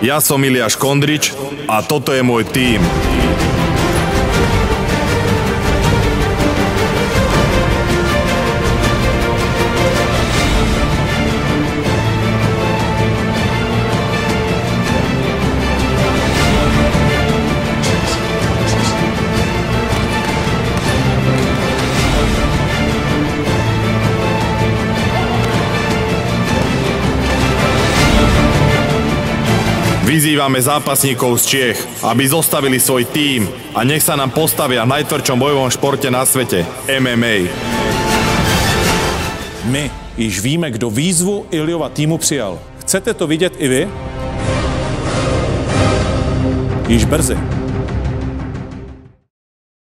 Ja som Iliáš Kondrič a toto je môj tím. Vyzývame zápasníkov z Čiech, aby zostavili svoj tím a nech sa nám postavia v najtvrdšom bojovom športe na svete, MMA. My již víme, kdo výzvu Iliova týmu přijal. Chcete to vidět i vy? Již brzy.